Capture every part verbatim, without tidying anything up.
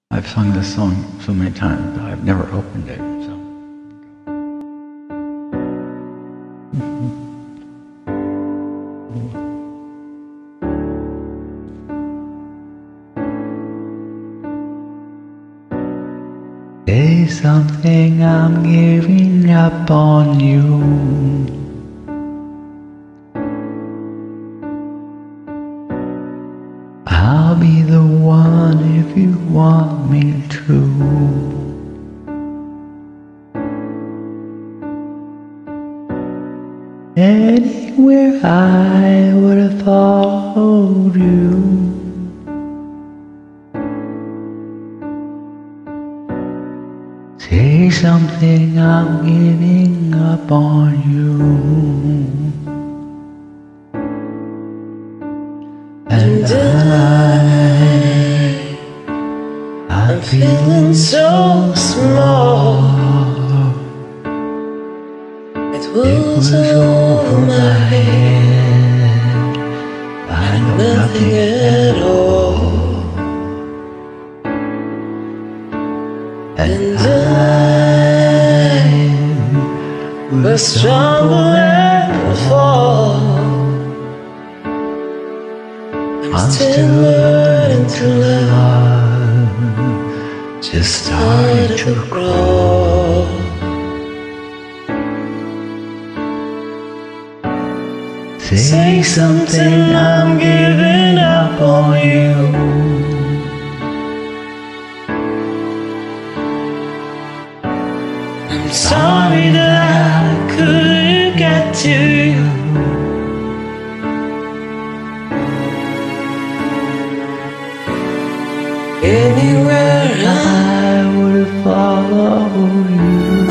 I've sung this song so many times, but I've never opened it, so. Say something, I'm giving up on you. I'll be the one if you want me to. Anywhere I would have followed you. Say something, I'm giving up on you. And I, I'm feeling so small. It was over my head. I know nothing at all. And I was stronger than before. I'm still learning to love, just started to grow. Say something, I'm giving up on you. I'm sorry that I couldn't get to you. Anywhere I would follow you.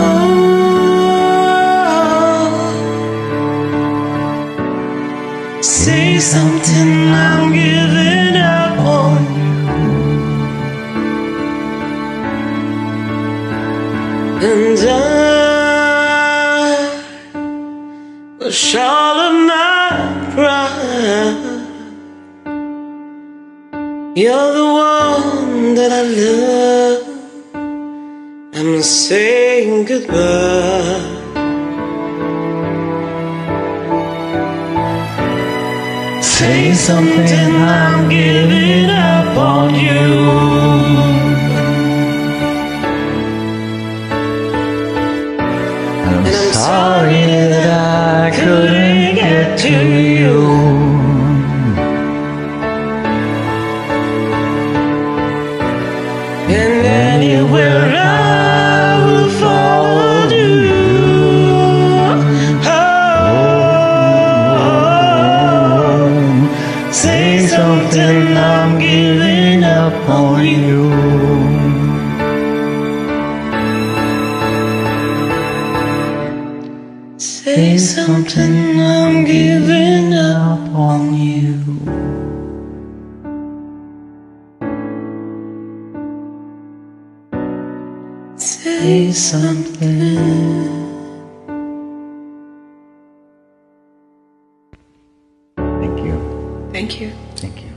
Oh, say something, I'm giving up on you. And I will swallow my pride. You're the one that I love. I'm saying goodbye. Say something, I'm giving up on you. I'm sorry that I couldn't get to you. And anywhere I will follow you. Oh, say something, I'm giving up on you. Say something, I'm giving up on you. Say something. Thank you. Thank you. Thank you.